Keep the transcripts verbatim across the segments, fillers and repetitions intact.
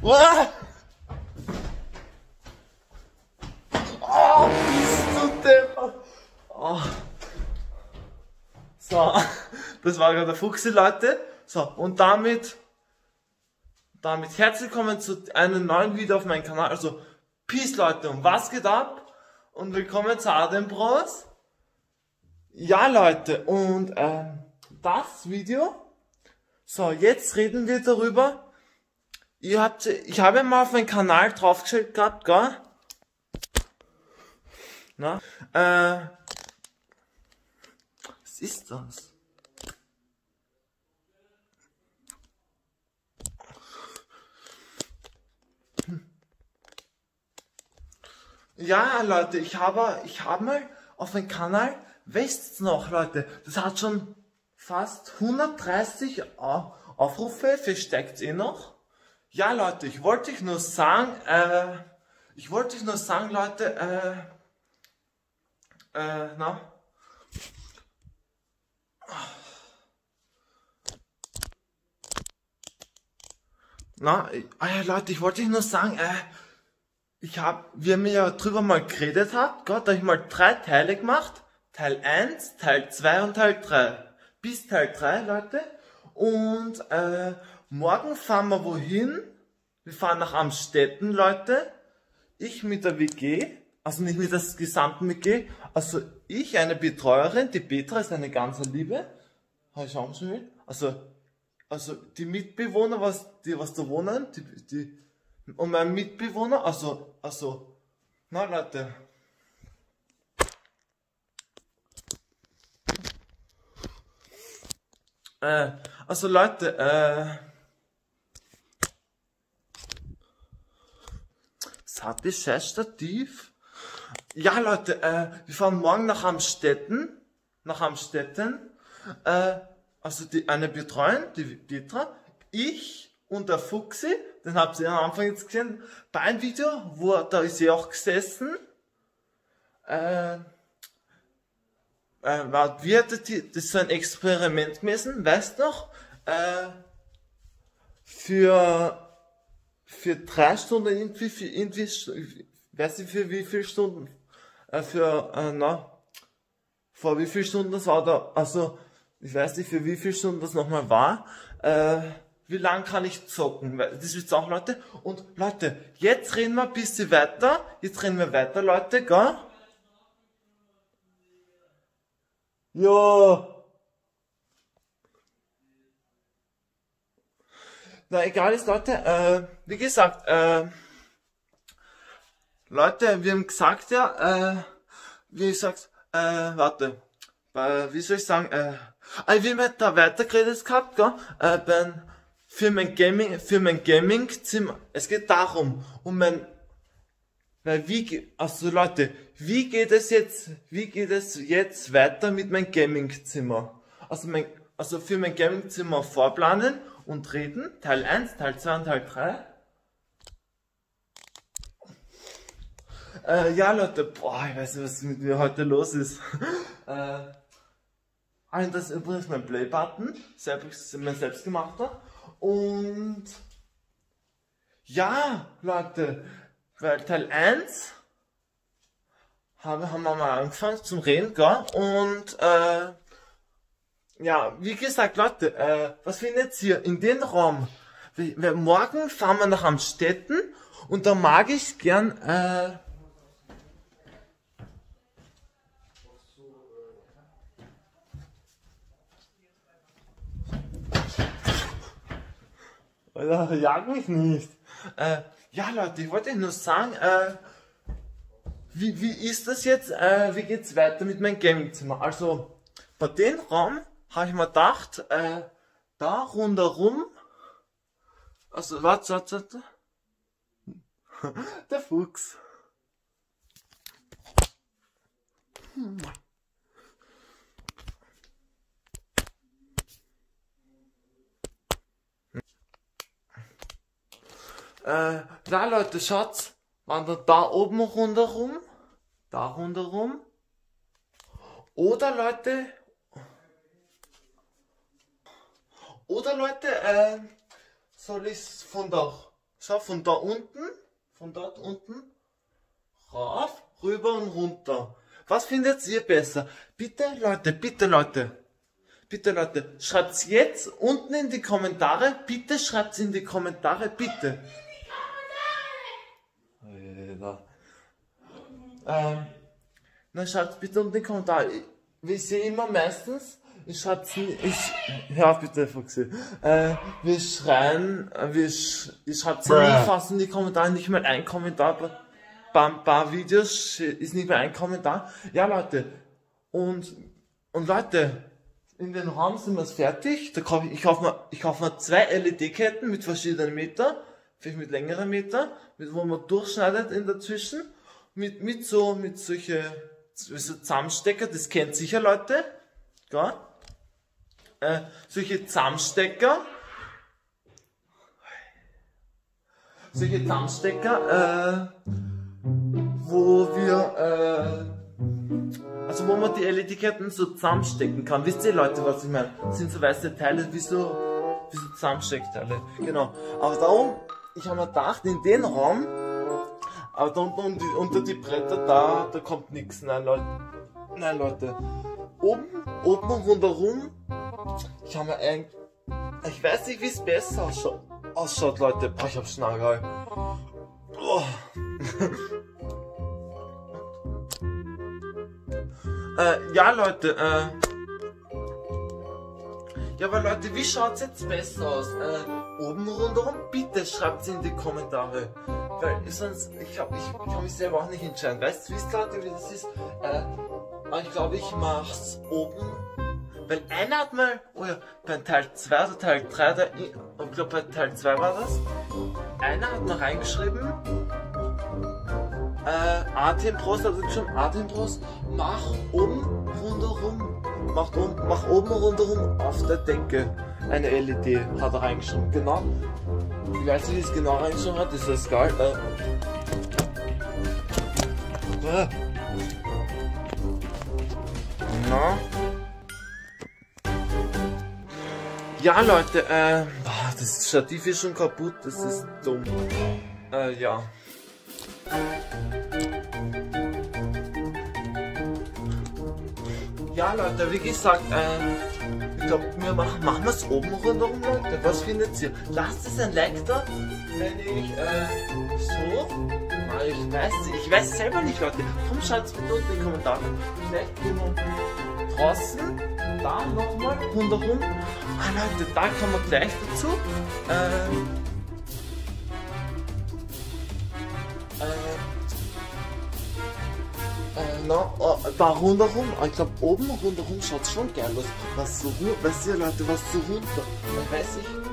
Uah! Oh, bist du deppert! Oh. So, das war gerade der Fuchsi, Leute. So, und damit, damit herzlich willkommen zu einem neuen Video auf meinem Kanal. Also, Peace, Leute, und was geht ab? Und willkommen zu Adem Bros. Ja, Leute, und ähm, das Video. So, jetzt reden wir darüber. Ihr habt, ich habe mal auf meinen Kanal draufgestellt gehabt, gell? Na, äh, was ist das? Hm. Ja, Leute, ich habe, ich habe mal auf meinem Kanal, wisst's noch, Leute, das hat schon fast hundertdreißig Aufrufe, versteckt eh noch. Ja, Leute, ich wollte euch nur sagen, äh, ich wollte euch nur sagen, Leute, äh, äh, na? Na, ah ja, Leute, ich wollte euch nur sagen, äh, ich hab, wie ihr mir ja drüber mal geredet habt, Gott, da hab ich mal drei Teile gemacht. Teil eins, Teil zwei und Teil drei. Bis Teil drei, Leute. Und, äh, morgen fahren wir wohin? Wir fahren nach Amstetten, Leute. Ich mit der W G. Also nicht mit der gesamten W G. Also ich, eine Betreuerin, die Petra ist eine ganz Liebe. Habe ich auch schon will. Also, also die Mitbewohner, was, die, was da wohnen, die, die, und mein Mitbewohner, also, also, na Leute. Äh, also Leute, äh, hat die scheiß Stativ? Ja, Leute, äh, wir fahren morgen nach Amstetten, nach Amstetten, äh, also die, eine Betreuerin, die Petra, ich und der Fuchsi, den habt ihr am Anfang jetzt gesehen, bei einem Video, wo, da ist sie auch gesessen, äh, äh, war, wie hat die, das ist so ein Experiment gewesen, weißt du noch, äh, für, für drei Stunden irgendwie, für irgendwie, weiß nicht für wie viele Stunden, äh, für, äh, na, vor wie viel Stunden das war da, also, ich weiß nicht für wie viele Stunden das nochmal war, äh, wie lang kann ich zocken, das wisst ihr auch, Leute, und Leute, jetzt reden wir ein bisschen weiter, jetzt reden wir weiter, Leute, gell? Ja. Na, egal ist, Leute, äh, wie gesagt, äh, Leute, wir haben gesagt, ja, äh, wie ich sag's, äh, warte, äh, wie soll ich sagen, äh, äh wie wir da weitergeredet gehabt, gell, äh, beim, für mein Gaming, für mein Gaming-Zimmer, es geht darum, um mein, weil wie, also Leute, wie geht es jetzt, wie geht es jetzt weiter mit meinem Gaming-Zimmer? Also mein, also für mein Gaming-Zimmer vorplanen und reden, Teil eins, Teil zwei und Teil drei. Äh, ja, Leute, boah, ich weiß nicht, was mit mir heute los ist. äh, das ist übrigens mein Play-Button, selbst, mein selbstgemachter. Und ja, Leute, weil Teil eins haben, haben wir mal angefangen zum Reden, gell? Und äh, ja, wie gesagt, Leute, äh, was findet ihr in den Raum? Wir, wir, morgen fahren wir nach Amstetten und da mag ich gern, äh, Alter, jag mich nicht. Äh, ja, Leute, ich wollte nur sagen, äh, wie, wie ist das jetzt, äh, wie geht's weiter mit meinem Gamingzimmer? Also, bei dem Raum habe ich mir gedacht, äh, da rundherum, also, warte, warte, warte, der Fuchs. Hm. Äh, na Leute, schaut, wandert da oben rundherum, da rundherum, oder Leute, oder Leute, äh, soll ich von da, schau, von da unten, von dort unten, rauf, rüber und runter. Was findet ihr besser? Bitte, Leute, bitte, Leute. Bitte, Leute, schreibt's jetzt unten in die Kommentare. Bitte schreibt's in die Kommentare, bitte. Alter. Ähm, dann schreibt's bitte unten in die Kommentare. Ich, wir sehen immer meistens, ich schreib's nie, ich, ja, bitte, Fuchsi. Äh, wir schreien, äh, wir, sch, ich schreib's nie fast in die Kommentare, nicht mal ein Kommentar. Bei ein paar Videos ist nicht mehr ein Kommentar. Ja, Leute. Und, und Leute, in den Raum sind wir fertig. Da kauf ich, ich kaufe mir, ich kaufe mir zwei L E D-Ketten mit verschiedenen Meter. Vielleicht mit längeren Meter. Mit, wo man durchschneidet in dazwischen. Mit, mit so, mit solche, so Zusammenstecker. Das kennt sicher Leute. Ja. Äh, solche Zusammenstecker. Solche Zusammenstecker, äh, wo wir, äh, also wo man die L E D-Ketten so zusammenstecken kann. Wisst ihr, Leute, was ich meine? Das sind so weiße Teile, wie so, wie so Zusammensteckteile. Genau. Aber darum, ich habe mir gedacht, in den Raum, aber da unten unter die, unter die Bretter, da, da kommt nichts. Nein, Leute. Nein, Leute. Oben, oben und rundherum, ich habe mir ein, ich weiß nicht, wie es besser ausschaut, ausschaut, Leute. Boah, ich hab Schnargal. Oh. Äh, ja, Leute, äh. Ja, aber Leute, wie schaut's jetzt besser aus? Äh, oben rundherum? Bitte schreibt's in die Kommentare. Weil sonst, ich glaube, ich, ich kann mich selber auch nicht entscheiden. Weißt du, wisst ihr, Leute, wie das ist? Äh, aber ich glaube, ich mach's oben. Weil einer hat mal, oh ja, bei Teil zwei oder Teil drei, da, ich glaube bei Teil zwei war das, einer hat mal reingeschrieben, äh, Atembros, also schon Atembros, mach oben rundherum, mach, um, mach oben rundherum auf der Decke eine L E D, hat er reingeschrieben, genau. Ich weiß nicht, wie es genau reingeschrieben hat, ist das geil. Äh. Na? Ja, Leute, äh, boah, das Stativ ist schon kaputt, das ist dumm. Äh, ja. Ja, Leute, wie gesagt, äh, ich glaube, wir machen, machen wir es oben rundherum, Leute. Was findet ihr? Lasst es ein Like da, wenn ich, äh, so, na, ich weiß nicht, ich weiß selber nicht, Leute. Komm, schreibt's bitte unten in die Kommentare. Vielleicht gehen wir draußen, da nochmal, rundherum. Ah, Leute, da kommen wir gleich dazu. Äh, äh, äh, no, oh, da rundherum, ich glaube oben rundherum schaut schon geil aus. Was so, weißt ihr, Leute, was so runter, ich weiß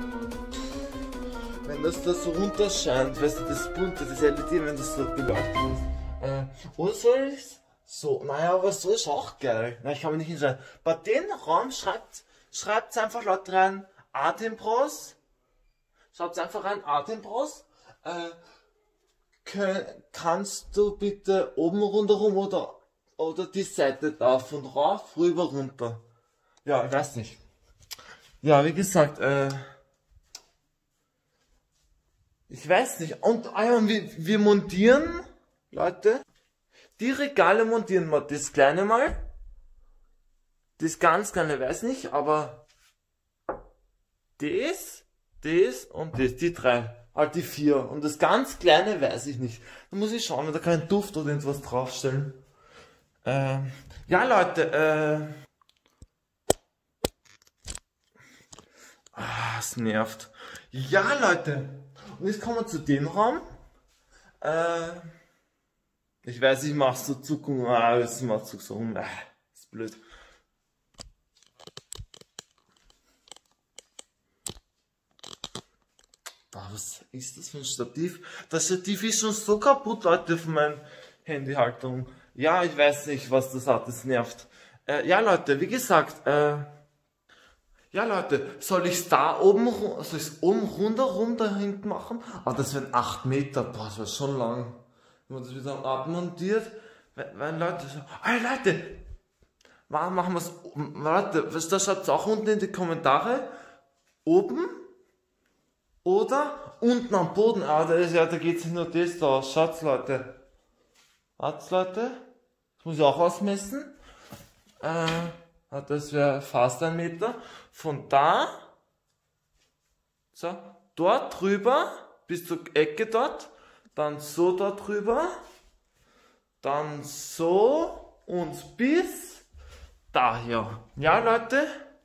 ich, wenn das da so runter scheint, weißt du, das bunte, das L E D, wenn das so beleuchtet ist. Äh, oder soll ich's? So, naja, aber so ist auch geil. Na, ich kann mich nicht entscheiden. Bei dem Raum schreibt Schreibt einfach Leute rein, Atembros. Schreibt einfach rein, Atembros. Äh, kann, kannst du bitte oben rundherum oder, oder die Seite da von rauf, rüber, runter? Ja, ich weiß nicht. Ja, wie gesagt, äh, ich weiß nicht. Und ah, wir, wir montieren, Leute, die Regale montieren wir. Das kleine mal. Das ganz kleine weiß nicht, aber das, das und das, die drei, halt die vier. Und das ganz kleine weiß ich nicht. Da muss ich schauen, wenn da kein Duft oder irgendwas draufstellen. Ähm, ja, Leute, äh. Ah, es nervt. Ja, Leute. Und jetzt kommen wir zu dem Raum. Äh. Ich weiß, ich mach's so Zuckung. Ah, jetzt mach's so rum. Ah, ist blöd. Ah, was ist das für ein Stativ? Das Stativ ist schon so kaputt, Leute, von meiner Handyhaltung. Ja, ich weiß nicht, was das hat, das nervt. Äh, ja, Leute, wie gesagt, äh, ja, Leute, soll ich's da oben, soll ich's oben rundherum da hinten machen? Ah, das wären acht Meter, boah, das wäre schon lang. Wenn man das wieder abmontiert, wenn, wenn Leute so, hey Leute, machen wir's, Leute, was da schreibt's auch unten in die Kommentare, oben, oder unten am Boden, ah, da ist ja, da geht sich nur das da aus. Schaut's, Leute. Wart's, Leute. Das muss ich auch ausmessen. Äh, das wäre fast ein Meter. Von da, so, dort drüber, bis zur Ecke dort, dann so da drüber, dann so und bis daher. Ja, Leute.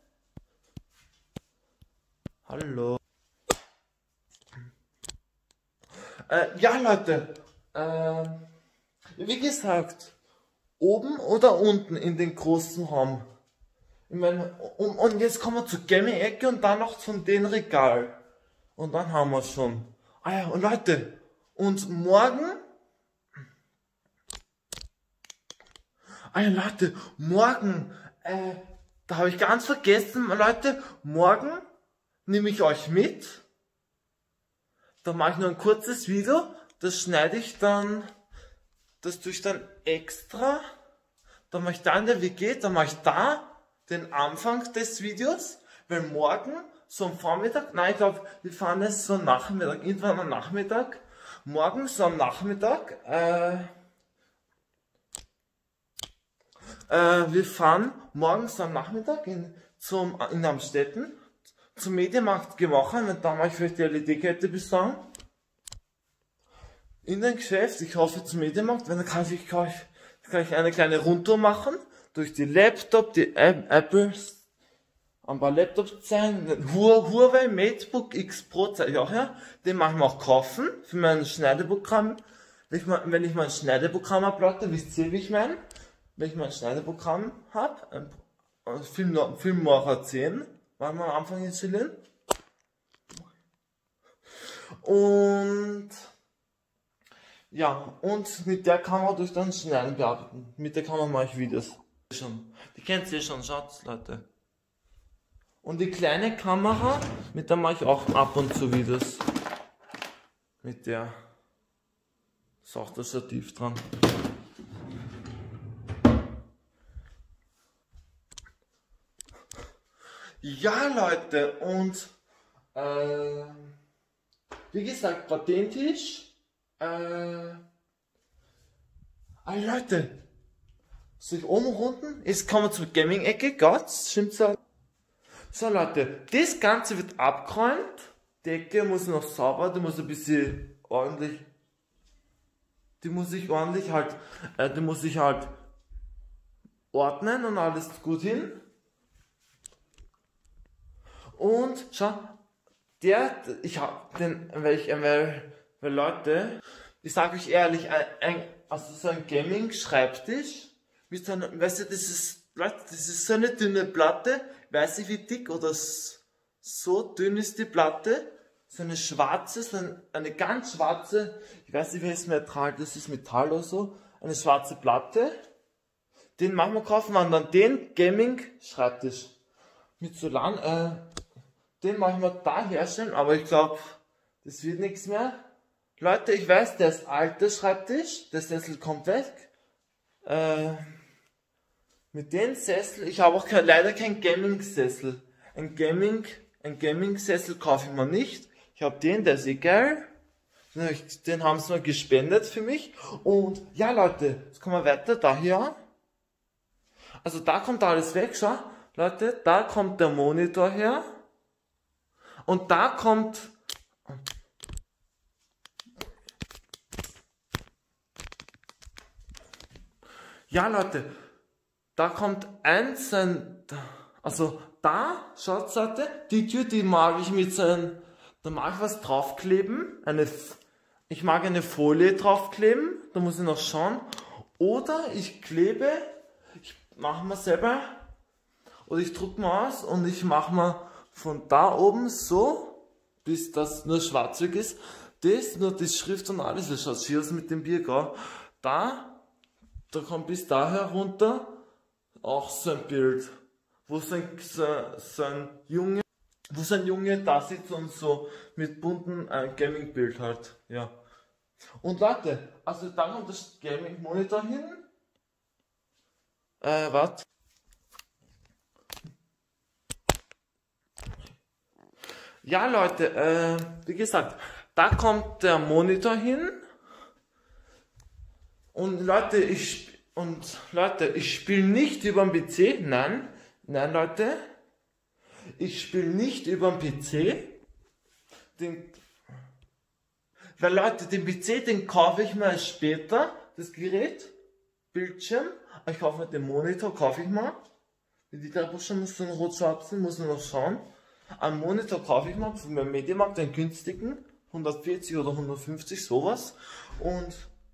Hallo. Äh, ja, Leute. Äh, wie gesagt, oben oder unten in den großen Raum. Ich meine, und, und jetzt kommen wir zur Gaming-Ecke und dann noch von dem Regal. Und dann haben wir es schon. Ah ja, und Leute, und morgen... Ah ja, Leute, morgen, äh, da habe ich ganz vergessen, Leute, morgen nehme ich euch mit. Da mache ich nur ein kurzes Video, das schneide ich dann, das tue ich dann extra. Dann mache ich da in der W G, dann mache ich da den Anfang des Videos, weil morgen, so am Vormittag, nein, ich glaube, wir fahren es so am Nachmittag, irgendwann am Nachmittag, morgen so am Nachmittag, äh, äh, wir fahren morgens am Nachmittag in, zum, in Amstetten, zum Mediamarkt gemacht, und da mache ich vielleicht die L E D-Kette besorgen. In den Geschäft, ich hoffe zum Mediamarkt, wenn dann kann ich, kann ich, kann ich eine kleine Rundtour machen, durch die Laptop, die Apples, ein paar Laptops zeigen, den Huawei MateBook X Pro zeige ich auch her, den mache ich mir auch kaufen, für mein Schneideprogramm, wenn ich mal, wenn ich mein Schneideprogramm uploade, wisst ihr, wie ich meine, wenn ich mein Schneideprogramm habe, ein Film, Filmmacher zehn, waren wir am Anfang installieren. Und ja, und mit der Kamera durch dann Schneiden bearbeiten. Mit der Kamera mache ich Videos. Schon. Die kennt ihr schon, schaut, Leute. Und die kleine Kamera, mit der mache ich auch ab und zu Videos. Mit der ist auch das Stativ dran. Ja, Leute, und äh, wie gesagt, bei dem Tisch, äh, ah, Leute, soll ich oben und unten? Jetzt kommen wir zur Gaming-Ecke, Gott, stimmt's so? So, Leute, das Ganze wird abgeräumt, die Ecke muss noch sauber, die muss ein bisschen ordentlich, die muss ich ordentlich halt, äh, die muss ich halt ordnen und alles gut hin. Und schau, der, ich hab den, weil ich, weil, weil Leute, ich sage euch ehrlich, ein, ein, also so ein Gaming-Schreibtisch, mit so einem, weißt du, das ist, Leute, das ist so eine dünne Platte, weiß ich wie dick oder so dünn ist die Platte, so eine schwarze, so eine, eine ganz schwarze, ich weiß nicht, welches Metall, das ist Metall oder so, eine schwarze Platte, den machen wir kaufen wir dann den Gaming-Schreibtisch mit Solan, äh, den machen wir da herstellen, aber ich glaube, das wird nichts mehr. Leute, ich weiß, der ist alter Schreibtisch, der Sessel kommt weg. Äh, mit dem Sessel, ich habe auch kein, leider kein Gaming-Sessel. Ein Gaming, ein Gaming-Sessel kaufe ich mir nicht. Ich habe den, der ist eh geil. Den haben sie mal gespendet für mich. Und ja, Leute, jetzt kommen wir weiter, da hier. Also da kommt alles weg, schau. Leute, da kommt der Monitor her. Und da kommt, ja, Leute, da kommt eins, ein, also da, schaut, Leute, die Tür, die mag ich mit so einem, da mag ich was draufkleben, eine, ich mag eine Folie draufkleben, da muss ich noch schauen, oder ich klebe, ich mache mir selber, oder ich druck mal aus und ich mache mal von da oben so, bis das nur schwarzig ist, das, nur die Schrift und alles, das schaut schier aus mit dem Biergrau, da, da kommt bis daher runter, auch so ein Bild, wo so ein, so, so ein Junge, wo so ein Junge da sitzt und so mit bunten äh, Gaming-Bild halt, ja. Und Leute, also da kommt das Gaming-Monitor hin, äh, warte. Ja, Leute, äh, wie gesagt, Da kommt der Monitor hin. Und Leute, ich, und Leute, ich spiele nicht über den P C. Nein, nein, Leute. Ich spiele nicht über den P C. Den, weil Leute, den P C, den kaufe ich mir erst später. Das Gerät, Bildschirm. Ich kaufe mir den Monitor, kaufe ich mal. Die drei Buchstaben muss dann rot-schwarz sein, muss man noch schauen. Einen Monitor kaufe ich mal von meinem Mediamarkt, einen günstigen. hundertvierzig oder hundertfünfzig, sowas. Und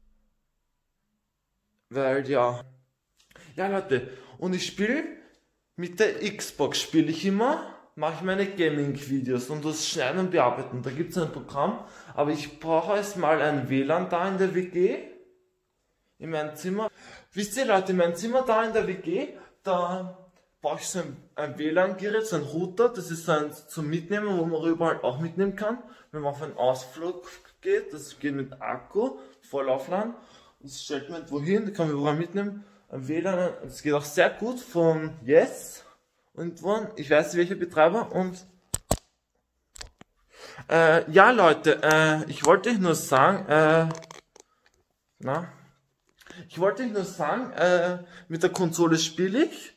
weil ja, ja Leute, und ich spiele mit der Xbox, spiele ich immer, mache ich meine Gaming-Videos und das Schneiden und Bearbeiten. Da gibt es ein Programm, aber ich brauche erst mal ein W L A N da in der W G, in meinem Zimmer. Wisst ihr Leute, in meinem Zimmer da in der W G, da brauche ich so ein, ein W L A N-Gerät, so ein Router, das ist so ein zum Mitnehmen, wo man überall auch mitnehmen kann, wenn man auf einen Ausflug geht. Das geht mit Akku, voll aufladen. Das stellt man wohin, da kann man überall mitnehmen. Ein W L A N, das geht auch sehr gut von Yes und von, ich weiß nicht welcher Betreiber. Und äh, ja Leute, äh, ich wollte euch nur sagen, äh, na, ich wollte euch nur sagen, äh, mit der Konsole spiele ich.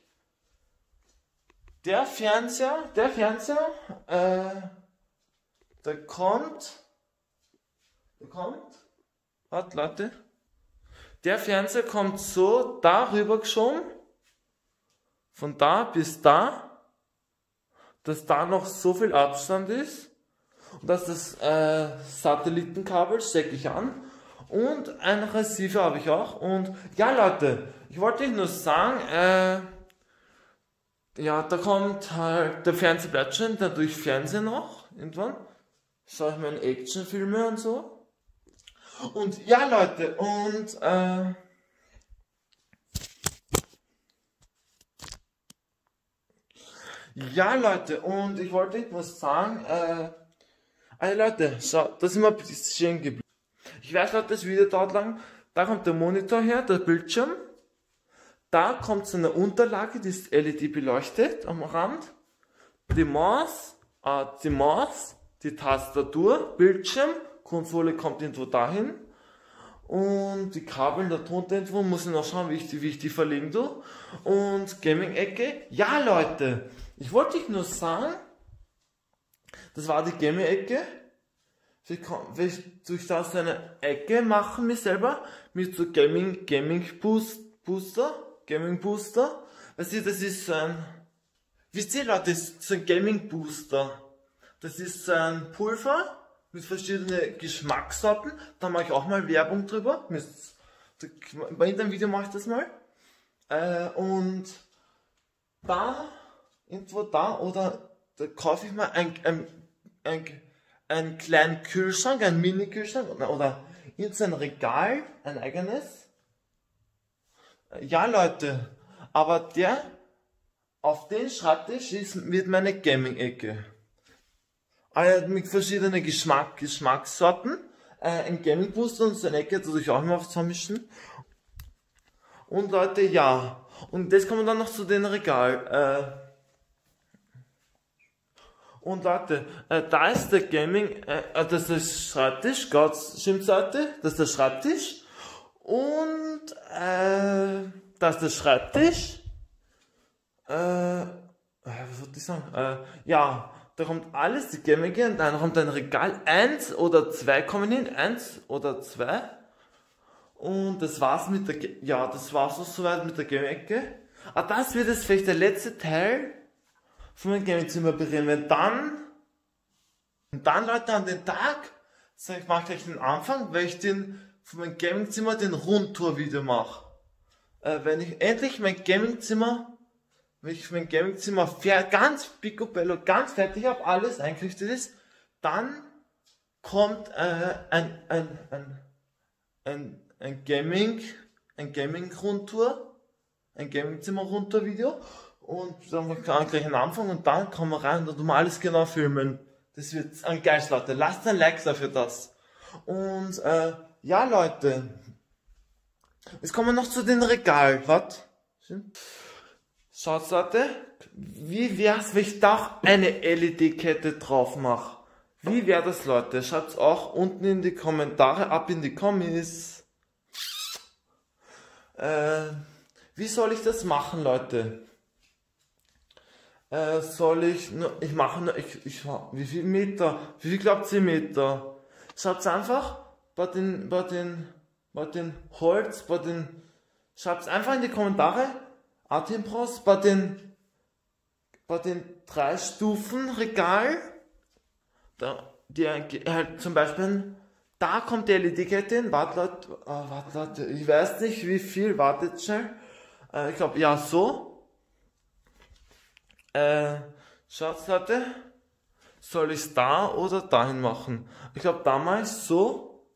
Der Fernseher, der Fernseher, äh, der kommt, der kommt, warte Leute. Der Fernseher kommt so darüber geschoben, von da bis da, dass da noch so viel Abstand ist und dass das äh, Satellitenkabel stecke ich an und ein Receiver habe ich auch. Und ja Leute, ich wollte euch nur sagen, äh, ja, da kommt halt, der Fernseher bleibt schon, dadurch Fernsehen noch, irgendwann, schaue ich meine Actionfilme und so. Und ja Leute, und äh, ja Leute, und ich wollte etwas sagen, äh, also Leute, schaut, da sind wir ein bisschen geblieben. Ich weiß Leute, das Video dauert lang, da kommt der Monitor her, der Bildschirm, da kommt so eine Unterlage, die ist L E D beleuchtet am Rand, die Maus, äh, die Maus, die Tastatur, Bildschirm, Konsole kommt irgendwo dahin und die Kabel da drunter irgendwo, muss ich noch schauen, wie ich die, wie ich die verlegen tue. Und Gaming-Ecke, ja Leute, ich wollte euch nur sagen, das war die Gaming-Ecke. Will ich durch das eine Ecke machen, mir selber, mit so Gaming, Gaming Boost, Booster, Gaming Booster. Weißt ihr, das ist so ein, wisst ihr Leute, das ist so ein Gaming Booster. Das ist so ein Pulver mit verschiedenen Geschmackssorten. Da mache ich auch mal Werbung drüber. Bei dem Video mache ich das mal. Äh, und da, irgendwo da, oder da kaufe ich mal ein, ein, ein, einen kleinen Kühlschrank, einen Mini-Kühlschrank oder irgendein Regal, ein eigenes. Ja Leute, aber der, auf den Schreibtisch ist, wird meine Gaming-Ecke. Also mit verschiedenen Geschmack, Geschmackssorten, äh, ein Gaming Booster und so eine Ecke, das ich auch immer zusammenmischen. Und Leute, ja, und das kommen dann noch zu den Regal. Äh, und Leute, äh, da ist der Gaming, äh, das ist der Schreibtisch, Gott, Schimpfseite, das ist der Schreibtisch. Und äh, das ist der Schreibtisch. Äh, was wollte ich sagen? Äh, ja. Da kommt alles, die Gaming, und dann kommt ein Regal, eins oder zwei kommen hin, eins oder zwei. Und das war's mit der, ja, das war's auch soweit mit der Gaming-Ecke. Aber das wird jetzt vielleicht der letzte Teil von meinem Gaming-Zimmer berichten. Wenn dann, und dann Leute an den Tag, sag ich, mach gleich den Anfang, weil ich den, von meinem Gaming-Zimmer den Rundtour-Video mache. Äh, wenn ich endlich mein Gaming-Zimmer wenn ich mein Gaming-Zimmer ganz picobello, ganz fertig habe, alles eingerichtet ist, dann kommt äh, ein, ein, ein, ein, ein Gaming, ein Gaming-Rundtour, ein Gaming-Zimmer-Rundtour-Video und dann kann ich gleich einen Anfang und dann kommen wir rein und tun wir alles genau filmen. Das wird ein Geist, Leute. Lasst ein Like da für das. Und äh, ja, Leute, jetzt kommen wir noch zu den Regalen. Was? Schaut, Leute, wie wär's, wenn ich da auch eine L E D-Kette drauf mache? Wie wäre das, Leute? Schreibt's auch unten in die Kommentare, ab in die Kommis. Äh, wie soll ich das machen, Leute? Äh, soll ich, ich mache nur, ich, ich, wie viel Meter? Wie viel glaubt ihr Meter? Schreibt's einfach bei den, bei den, bei den Holz, bei den, schreibt's einfach in die Kommentare, Artimbros, bei den, bei den drei Stufen Regal, da, die, halt zum Beispiel, da kommt die L E D-Kette hin, warte Leute, äh, warte Leute, ich weiß nicht wie viel, wartet schnell, äh, ich glaube, ja, so, äh, schaut Leute, soll ich es da oder dahin machen? Ich glaube, da mache ich so,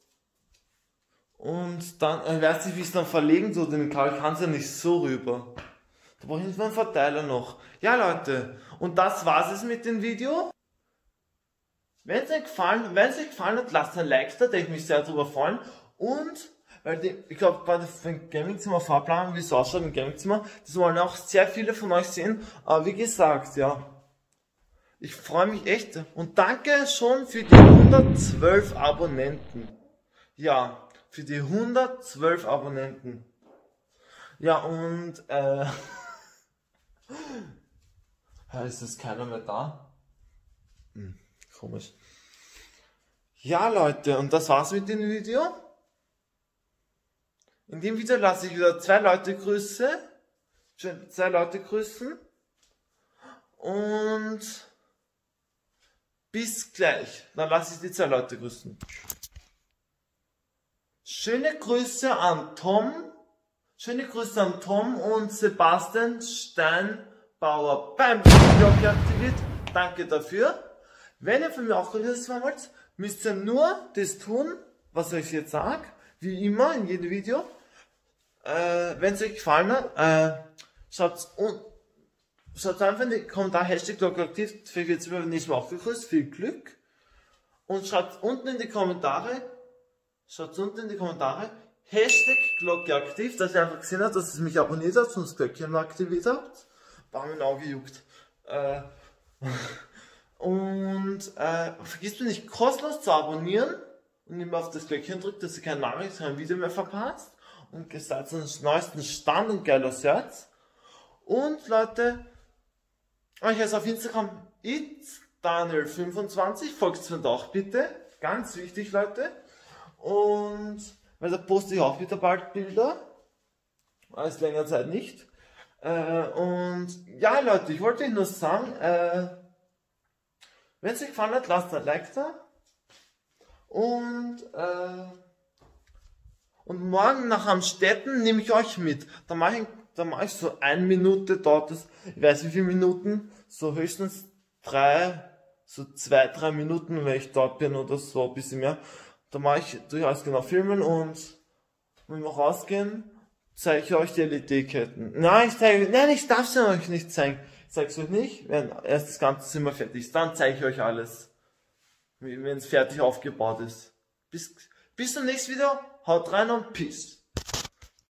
und dann, ich weiß nicht, wie ich es dann verlegen soll, den Kabel, ich kann es ja nicht so rüber, da brauche ich einen Verteiler noch. Ja Leute, und das war's es mit dem Video. Wenn es euch gefallen, wenn es euch gefallen hat, lasst ein Like da, da ich mich sehr drüber freuen. Und, weil die, ich glaube, bei dem Gamingzimmer Fahrplan, wie es ausschaut im Gamingzimmer, das wollen auch sehr viele von euch sehen. Aber wie gesagt, ja, ich freue mich echt. Und danke schon für die hundertzwölf Abonnenten. Ja, für die hundertzwölf Abonnenten. Ja, und, äh, ist das keiner mehr da? Hm. Komisch. Ja, Leute, und das war's mit dem Video. In dem Video lasse ich wieder zwei Leute grüßen. Zwei Leute grüßen. Und bis gleich. Dann lasse ich die zwei Leute grüßen. Schöne Grüße an Tom. Schöne Grüße an Tom und Sebastian Steinbauer beim Glocke aktiviert. Danke dafür. Wenn ihr von mir auch grüßt werden wollt, müsst ihr nur das tun, was ich jetzt sage, wie immer in jedem Video. Äh, wenn es euch gefallen hat, äh, schaut schaut einfach in die Kommentare Hashtag Glocke aktiv, vielleicht wird es beim nächsten Mal auch gegrüßt, viel Glück. Und schreibt unten in die Kommentare, schaut unten in die Kommentare, Hashtag Glocke aktiv, dass ihr einfach gesehen habt, dass ihr mich abonniert habt und das Glöckchen aktiviert habt. War mein Auge juckt. Äh, Und äh, vergisst mir nicht kostenlos zu abonnieren und immer auf das Glöckchen drückt, dass ihr keine Nachricht, kein Video mehr verpasst und ihr seid den neuesten Stand und geiler Herz. Und Leute, euch heißt auf Instagram it's Daniel fünfundzwanzig, folgt mir doch bitte, ganz wichtig Leute. Und weil da poste ich auch wieder bald Bilder, als länger Zeit nicht. Äh, und ja Leute, ich wollte euch nur sagen, äh, wenn es euch gefallen hat, lasst ein Like da. Und, äh, und morgen nach Amstetten nehme ich euch mit. Da mache ich, da mache ich so eine Minute dort, das, ich weiß wie viele Minuten, so höchstens drei, so zwei, drei Minuten, wenn ich dort bin oder so, ein bisschen mehr. Da mache ich durchaus genau filmen und wenn wir rausgehen, zeige ich euch die L E D-Ketten. Nein, ich zeige, nein, ich darf sie euch nicht zeigen. Ich zeig's euch nicht, wenn erst das ganze Zimmer fertig ist. Dann zeige ich euch alles. Wenn es fertig aufgebaut ist. Bis, bis zum nächsten Video. Haut rein und Peace.